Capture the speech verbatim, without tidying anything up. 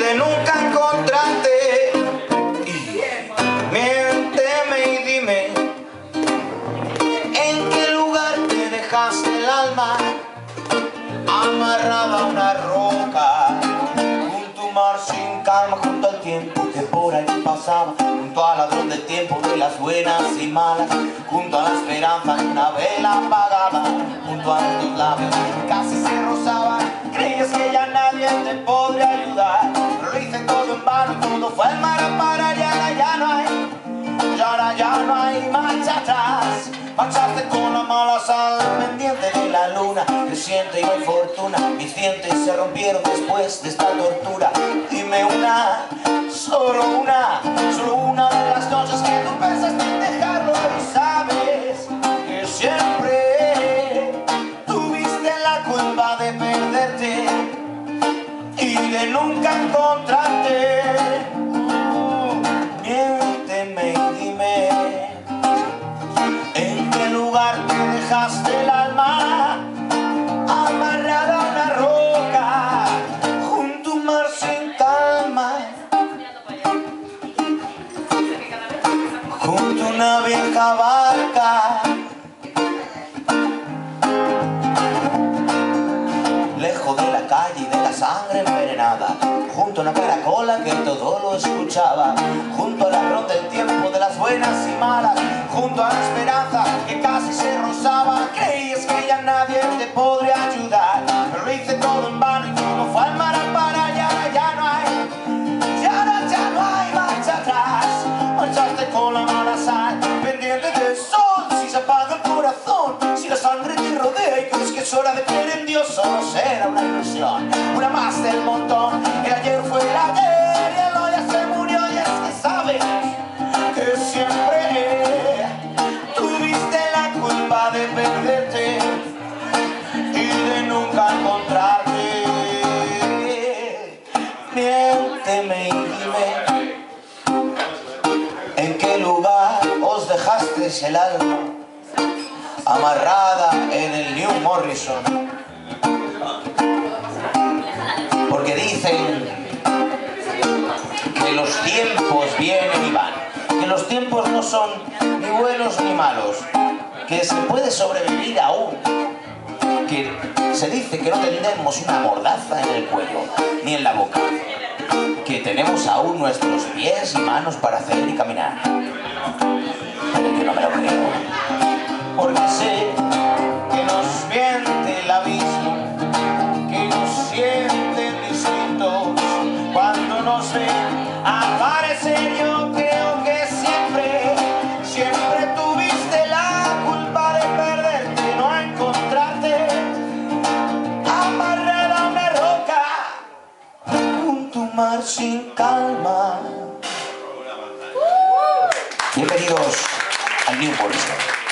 de nunca encontrarte. Y miénteme y dime en qué lugar te dejaste el alma amarrada a una roca, junto a un mar sin calma, junto al tiempo que por allí pasaba, junto al ladrón del tiempo de las buenas y malas, junto a la esperanza de una vela apagada, junto a tus labios que casi se rozaban. Creías que ya nadie te podría ayudar, pero lo hice todo en vano y todo fue el mar a parar. Y ahora ya no hay, y ahora ya no hay marcha atrás. Marchaste con la mala sal pendiente de la luna, creciente y no hay fortuna. Mis dientes se rompieron después de esta tortura. Dime una, solo una, solo una de las noches que tú pensaste en dejarlo. Y sabes que siempre tuviste la culpa de perderte y de nunca encontrarte. Uh, miénteme y dime en qué lugar te dejaste el alma amarrada a una roca, junto a un mar sin calma, junto a una vieja barca, lejos de la calle y de la sangre envenenada, junto a una caracola que todo lo escuchaba, junto al ladrón del tiempo de las buenas y malas, junto a la esperanza que casi se rozaba. Creías que ya nadie te podría ayudar, pero lo hice todo en vano y todo fue al mar a parar. Y ahora ya no hay, y ahora ya no hay marcha atrás. Marchaste con la mala sal pendiente del sol. Si se apaga el corazón, si la sangre te rodea y crees que es hora de creer en Dios, solo será una ilusión, una más del montón. El ayer fue el ayer y el hoy ya se murió. Y es que sabes que siempre tuviste la culpa de perderte y de nunca encontrarte. Miénteme y dime en qué lugar os dejasteis el alma amarrada en el New Morrison. Porque dicen que los tiempos vienen y van, que los tiempos no son ni buenos ni malos, que se puede sobrevivir aún, que se dice que no tenemos una mordaza en el cuello ni en la boca, que tenemos aún nuestros pies y manos para hacer y caminar. Pero yo no me lo creo, porque sé que nos miente el abismo, que nos sienten distintos cuando nos ven aparecer. Yo creo que siempre, siempre tuviste la culpa de perderte, no encontrarte amarrada a una roca, junto a un mar sin calma. Bienvenidos al New Morrison.